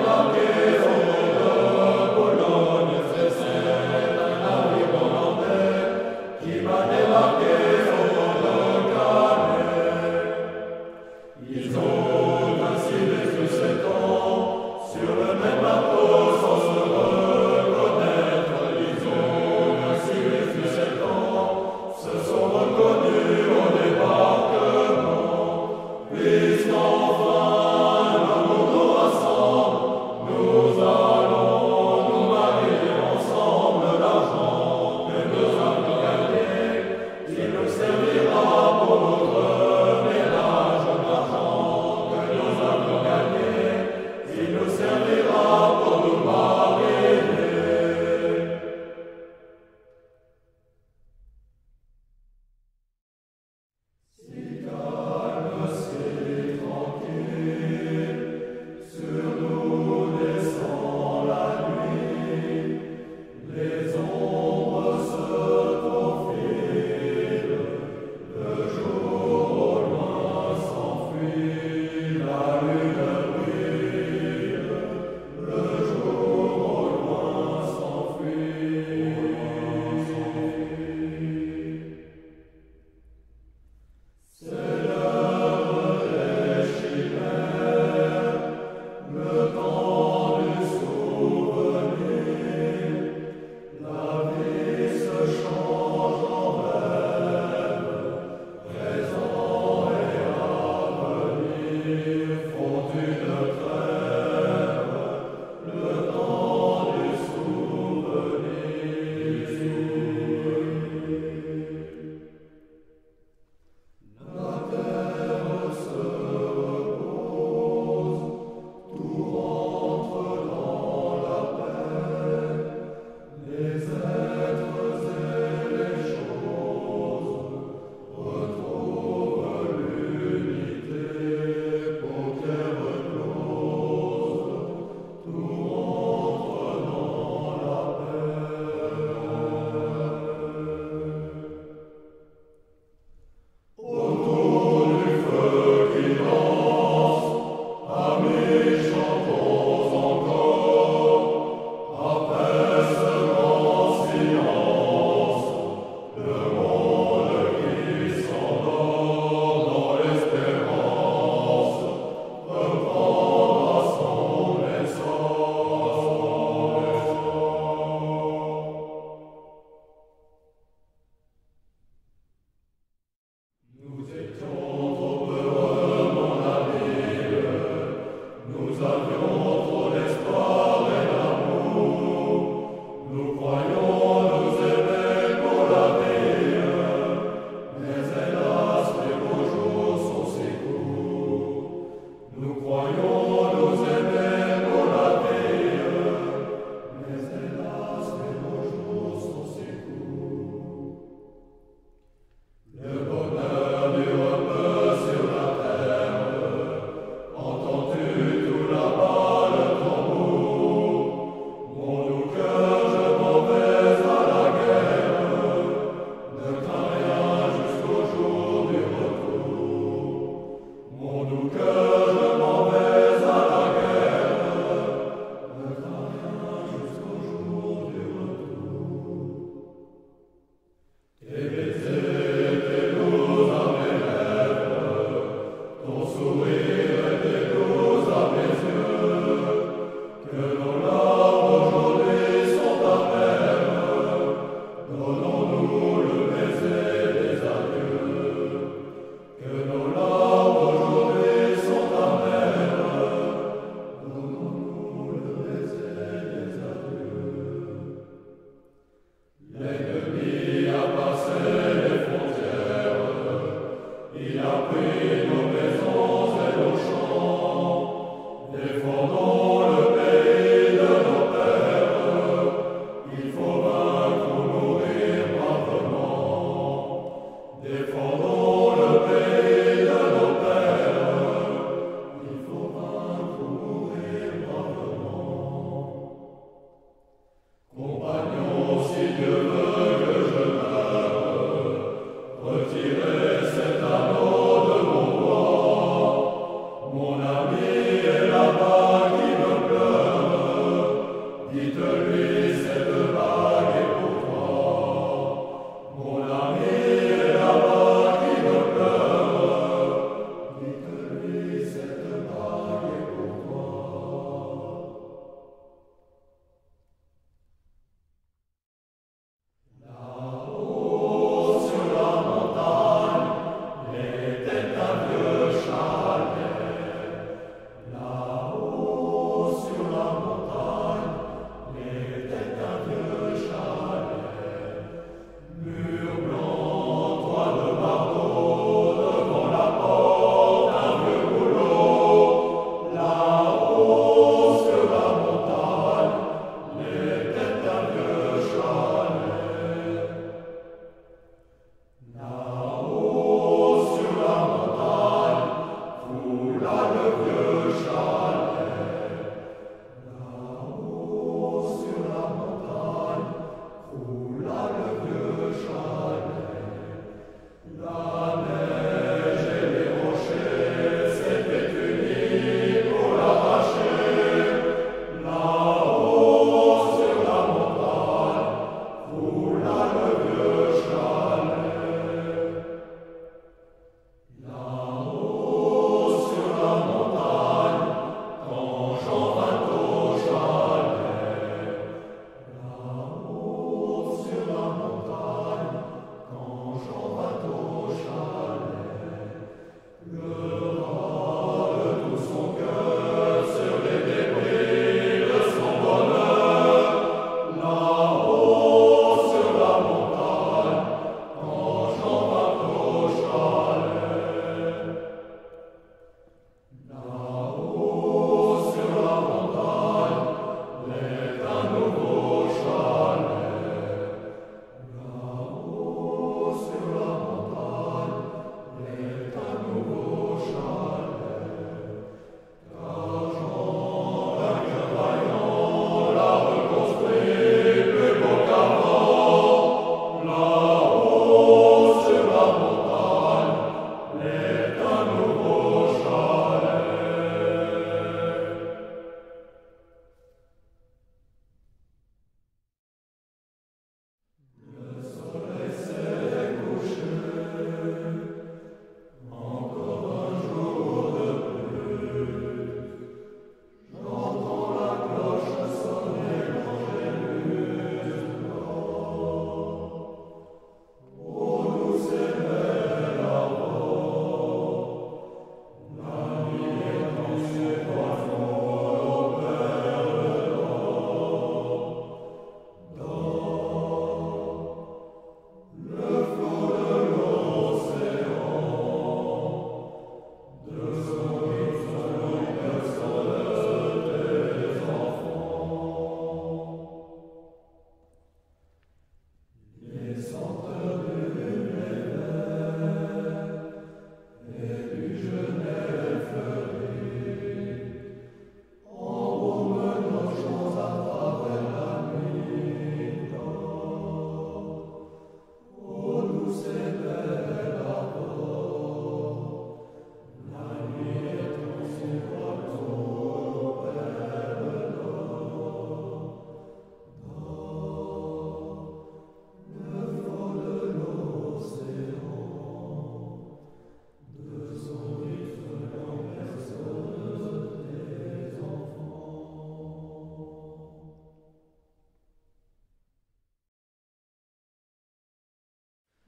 Le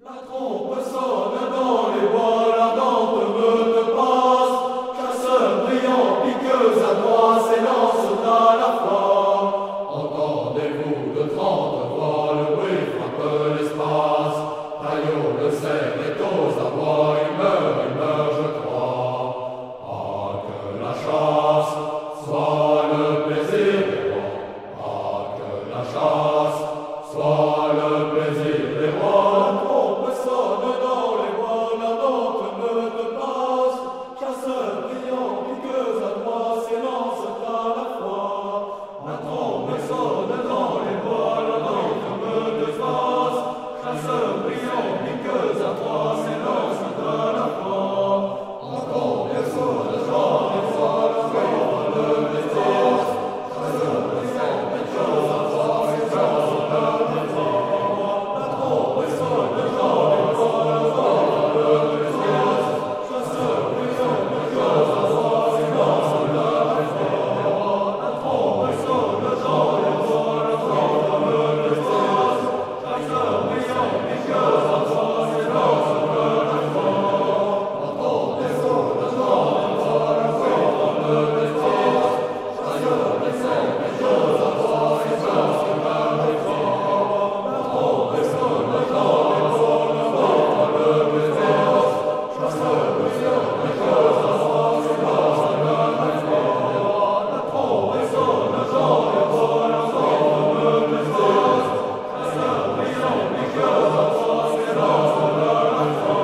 La trompe sonne dans les bois, l'ardente meute passe, chasseurs brillants, piqueux à droite, s'élancent à la fois. Entendez-vous de 30 voix, le bruit frappe l'espace, Taillot le sert est aux abois, il meurt, je crois. Ah, que la chasse soit le plaisir des rois, ah, que la chasse soit le plaisir des rois. La trompe sonne dans les bois, l'ardente meute passe, chasseurs brillants, piqueux à droite, s'élancent à la fois. La trompe sonne dans les bois, l'ardente meute passe, chasseurs brillants, piqueux à droite, s'élancent à la fois. Encore personne dans les bois, l'ardente meute passe, chasseurs brillants, piqueux à droite, s'élancent à la fois. La trompe sonne dans les bois, l'ardente meute passe, chasseurs brillants, piqueux à droite, s'élancent à la fois. La trompe sonne dans les bois, l'ardente meute passe, chasseurs brillants, piqueux à droite, s'élancent à la fois. Entendez sonne dans les bois, l'ardente meute passe, chasseurs brillants, piqueux à droite, s'élancent à la fois. La trompe sonne dans les bois, l'ardente meute passe, chasseurs brillants, piqueux à droite, s'élancent à la fois. La trompe sonne dans les bois, l'ardente meute passe, chasseurs brillants, piqueux à droite, s'élancent à la fois.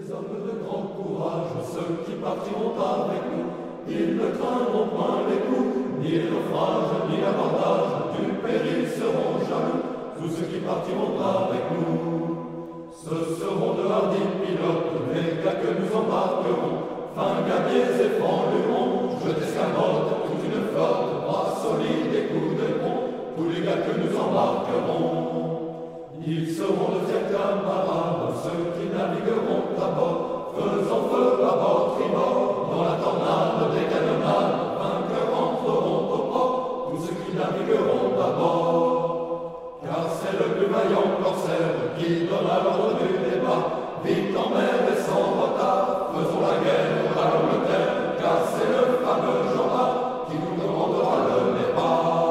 hommes de grand courage, ceux qui partiront avec nous, ils ne craindront point les coups, ni les naufrages, ni l'abordage, du péril seront jaloux, tous ceux qui partiront avec nous. Ce seront de hardis pilotes, les gars que nous embarquerons, fins gabiers et francs lurons, jetés escamotes, toute une flotte, bras solides et coups de pont, tous les gars que nous embarquerons. Ils seront de fiers camarades, ceux qui navigueront à bord, faisant feu à bord tribord, dans la tornade des canonnades, vainqueurs entreront au port, tous ceux qui navigueront à bord. Car c'est le plus vaillant corsaire qui donna l'ordre du débat, vite en mer et sans retard, faisons la guerre à l'Angleterre, car c'est le fameux Jean qui nous commandera le départ.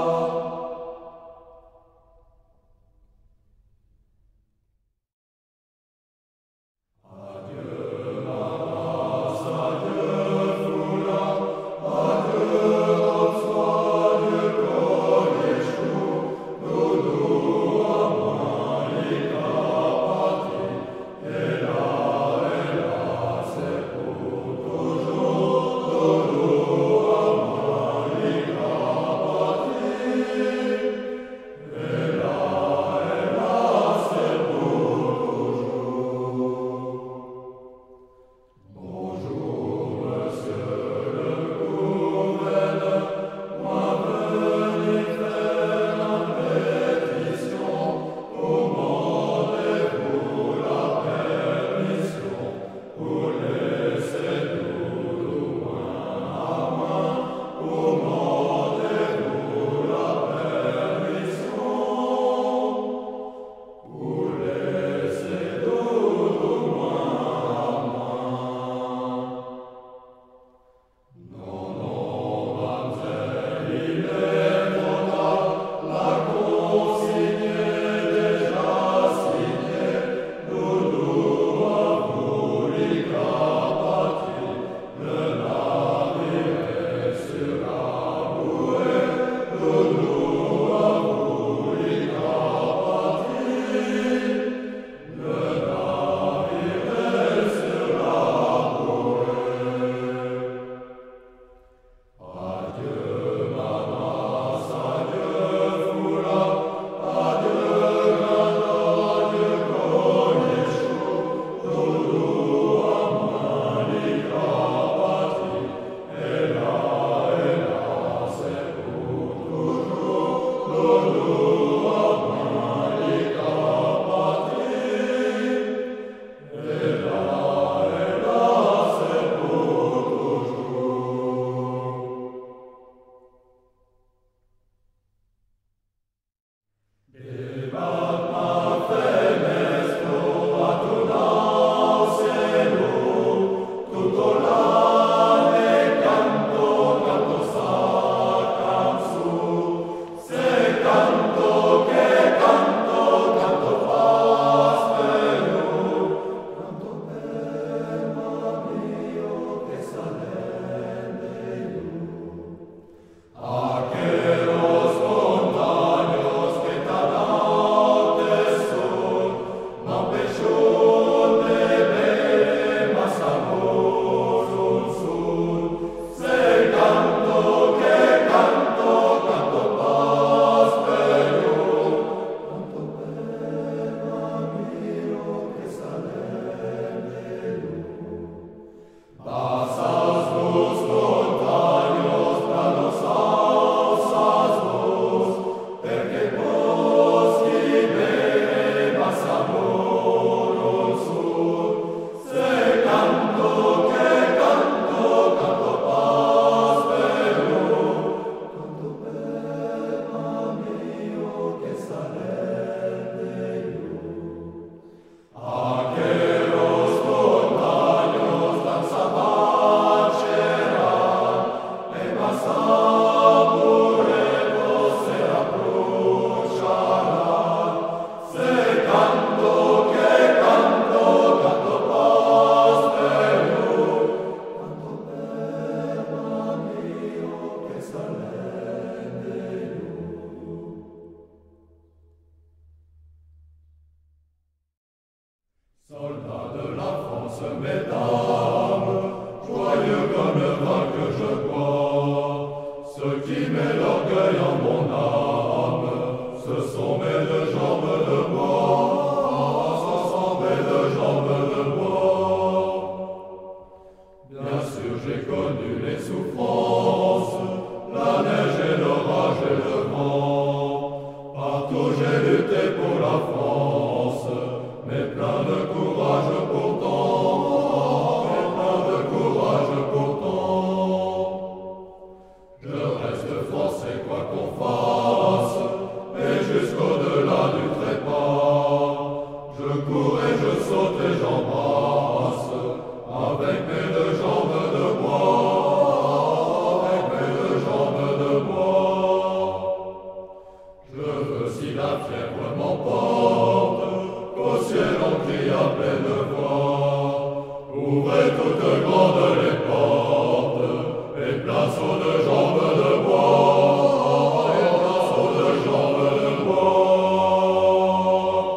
mesdames, joyeux comme le vin que je bois, ce qui met l'orgueil en mon âme, ce sont mes deux jambes de bois, ce sont mes deux jambes de bois. Bien sûr j'ai connu les souffrances, la neige et l'orage et le vent, partout j'ai lutté pour la France, mais plein de courage pourtant, mais plein de courage pourtant. Je reste français quoi qu'on fasse, et jusqu'au-delà du trépas, je cours et je saute et j'embrasse, avec mes deux jambes de bois, avec mes deux jambes de bois. Je veux si la fièvre m'emporte, qu'au ciel on crie à pleine voix, ouvrez toutes grandes les portes, et place aux deux jambes de bois, et place aux deux jambes de bois.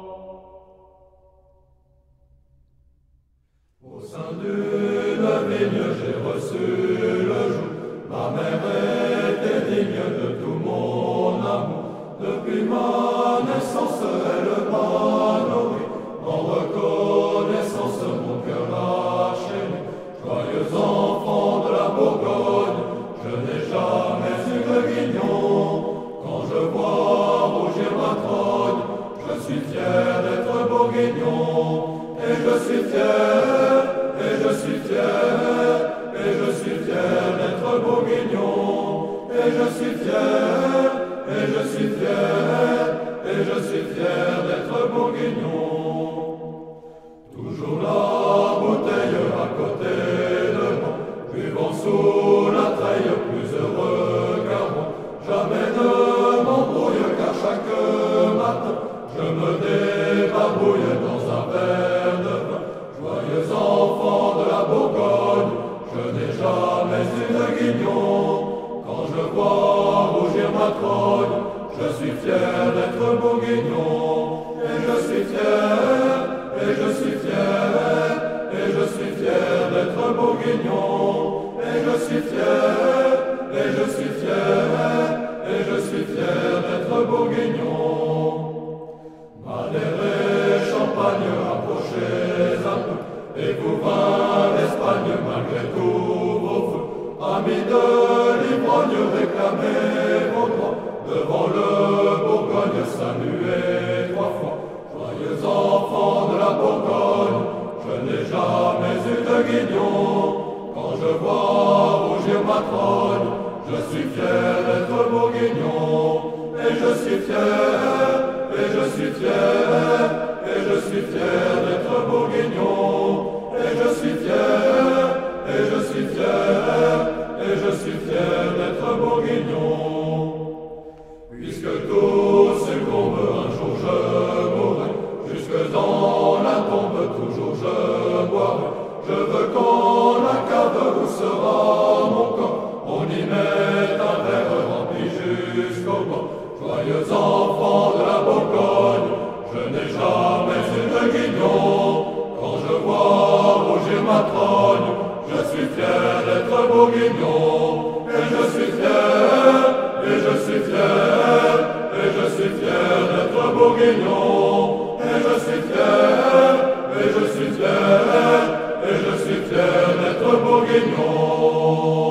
Au sein d'une vigne j'ai reçu le joug, ma mère était digne de tout mon amour, depuis ma naissance elle m'a nourri, en reconnaissance mon cœur l'a chéri. Joyeux enfant de la Bourgogne, je n'ai jamais eu de guignon, quand je vois rougir ma trogne, je suis fier d'être bourguignon, et je suis fier, et je suis fier, et je suis fier d'être bourguignon, et je suis fier, et je suis fier, et je suis fier d'être bourguignon. Toujours la bouteille à côté de moi, buvons sous la treille plus heureux qu'avant. Jamais ne m'embrouille car chaque matin je me débarbouille dans un verre de vin. Joyeux enfant de la Bourgogne, je n'ai jamais eu de guignon, quand je vois rougir ma trogne, je suis fier d'être bourguignon, et je suis fier, et je suis fier, et je suis fier d'être bourguignon, et je suis fier, et je suis fier, et je suis fier d'être bourguignon. Madère et Champagne, approchez un peu, et vous vins l'Espagne malgré tous vos feux. Amis de l'ivrogne, réclamez vos droits, devant le Bourgogne, saluez trois fois. Joyeux enfants de la Bourgogne, je n'ai jamais eu de guignon, quand je vois rougir ma trogne, je suis fier d'être bourguignon, et je suis fier, et je suis fier, et je suis fier d'être bourguignon, et je suis fier, et je suis fier, et je suis fier d'être bourguignon. Puisque tout succombe, un jour je mourrai, jusque dans la tombe toujours je boirai. Je veux qu'en la cave où sera mon corps, on y mette un verre rempli jusqu'au bord. Joyeux enfants de la Bourgogne, je n'ai jamais eu de guignon, quand je vois rougir ma trogne, je suis fier d'être bourguignon, et je suis fier, et je suis fier, et je suis fier d'être bourguignon, et je suis fier, et je suis fier, et je suis fier d'être bourguignon.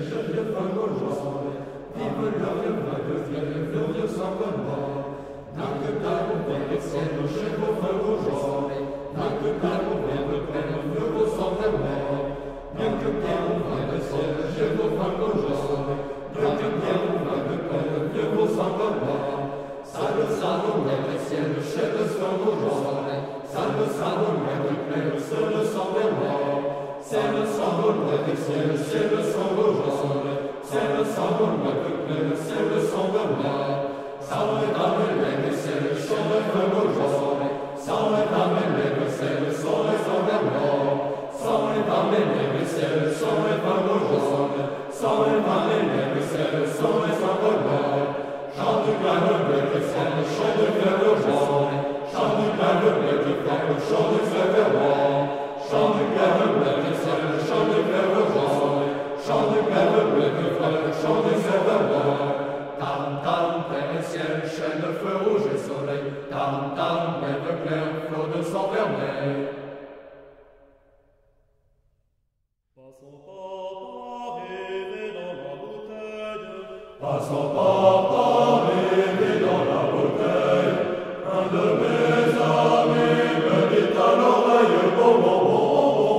Geneviève Gaulois, vive le vieux Saint-Benoît. N'a que dalle au vent de ciel, le chef au feu Gaulois. N'a que dalle au vent de plein, le vieux au Saint-Benoît. Bien que bien au vent de ciel, le chef au feu Gaulois. Bien que bien au vent de plein, le vieux au Saint-Benoît. Salve, salve, le ciel, le chef de Saint-Gaulois. Salve, salve, le plein, le seul Saint-Benoît. C'est le sang de loi du ciel, c'est le sang de loi. C'est le sang de loi du plein, c'est le sang de loi. Salve dans le ciel, le chant de feu de loi. Salve dans le ciel, le sang de sang de loi. Salve dans le ciel, le sang de feu de loi. Salve dans le ciel, le sang de sang de loi. Chant du plein le ciel, le chant de feu de loi. Chant du plein le ciel, le chant de feu de loi. Chant du plein le ciel, le chant de feu de loi. Chant du plein le ciel, le chant de feu de loi. Tam tam, plein ciel, chaîne de feu rouge et soleil. Tam tam, lève clair, flot de sang vermeil. Passons par rêver dans la bouteille. Passons par rêver dans la bouteille. Un de mes amis me dit à l'oreille, bon, bon, bon, bon,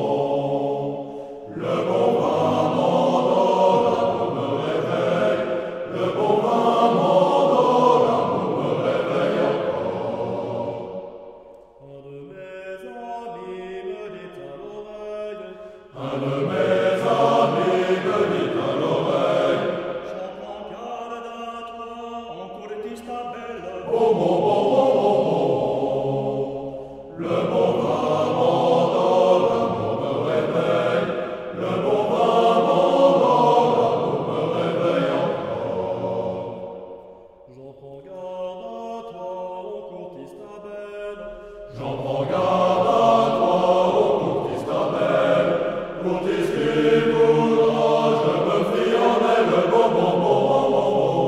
bon. Le bon vin m'endort, l'amour me réveille. Le bon vin m'endort, l'amour me réveille encore. Un de mes amis me dit à l'oreille. Un de mes amis me dit à l'oreille. Chante garde à toi, encore ta belle. Bon, bon, bon, bon, bon, bon. Le bon vin m'endort, l'amour me réveille. Le bon vin m'endort, l'amour me réveille encore. J'en prends garde à toi, encore ta belle. J'en prends garde à toi, ô courtise ta belle. Courtise qui voudra, je me fie en elle. Bon, bon, bon, bon, bon,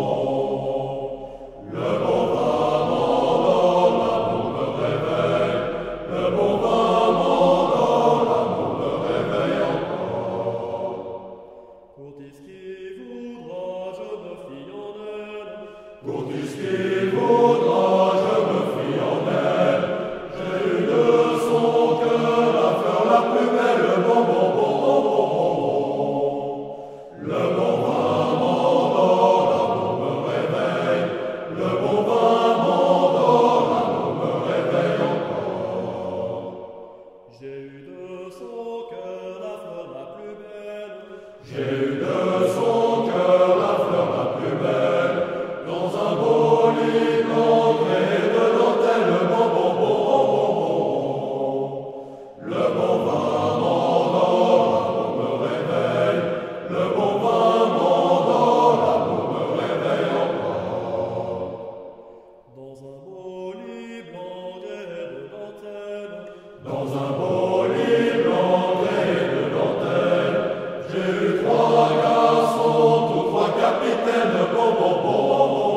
bon. Le bon vin m'endort, l'amour me réveille. Le bon vin m'endort, l'amour me réveille encore. Courtise qui voudra, je me fie en elle. Courtise qui voudra, je me fie en elle. J'ai eu de son cœur la fleur la plus belle. Bon, bon, bon, bon, bon, bon, bon. Le bon vin m'endort, l'amour me réveille. Le bon vin m'endort, l'amour me réveille encore. J'ai eu de son cœur la fleur la plus belle. J'ai eu de son cœur la fleur la plus belle. Dans un beau lit blanc créé de dentelle. Bon, bon, bon, bon, bon, bon. Le bon vin m'endort, l'amour me réveille. Le bon vin m'endort, l'amour me réveille encore. Dans un beau lit blanc gréé de dentelle. Dans un beau lit blanc créé de dentelle, j'ai eu trois garçons, tous trois capitaines. Bon, bon, bon, bon, bon,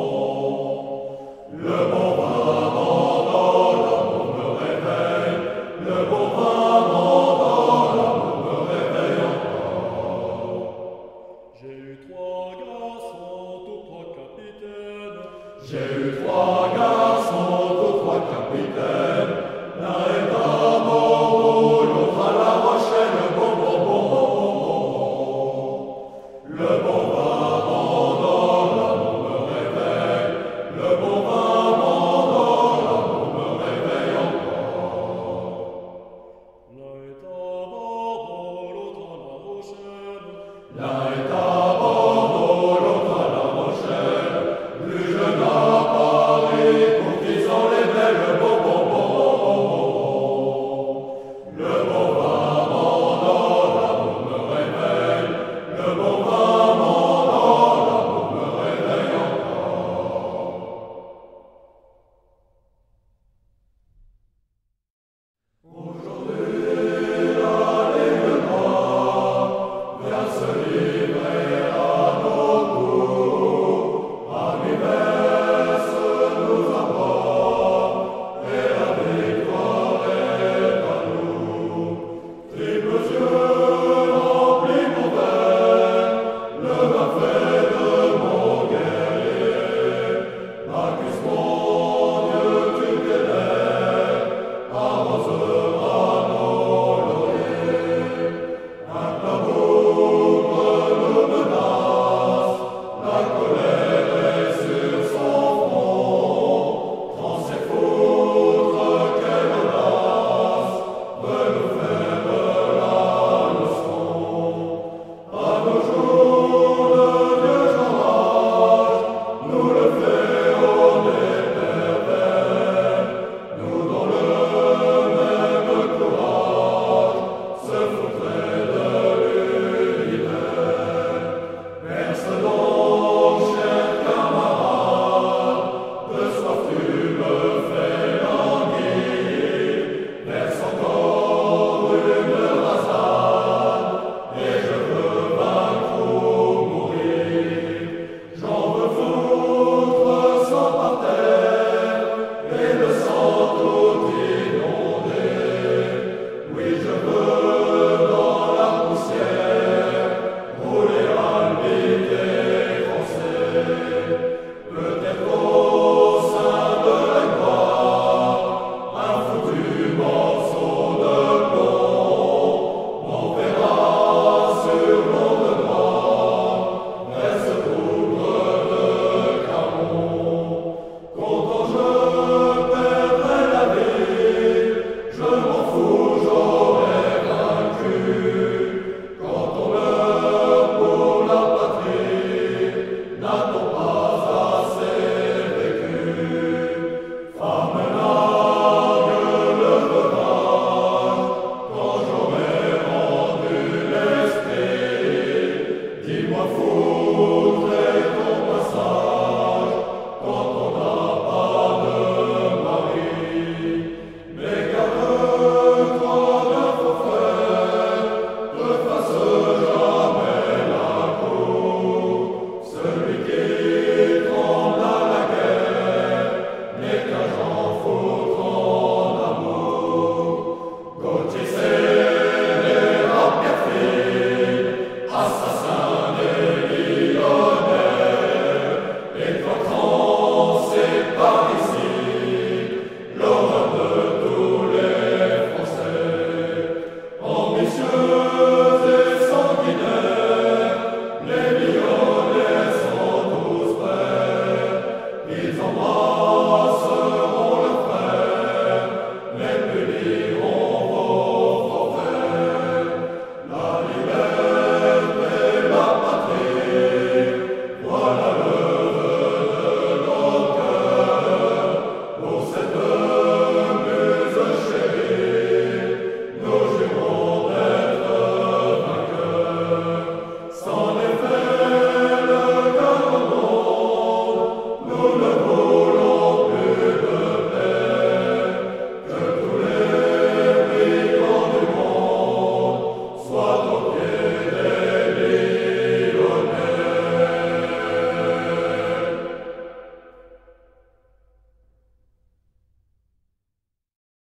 bon. Le bon vin m'endort, l'amour me réveille. Le bon vin m'endort, l'amour me réveille encore. J'ai eu trois garçons, tous trois capitaines. J'ai eu trois garçons, tous trois capitaines. L'un est à Bordeaux, l'autre à La Rochelle. Bon, bon, bon, bon, bon, bon, bon. Le bon vin m'endort, l'amour me réveille. Le bon vin m'endort, l'amour me réveille encore. L'un est à Bordeaux, l'autre à La Rochelle. L'un est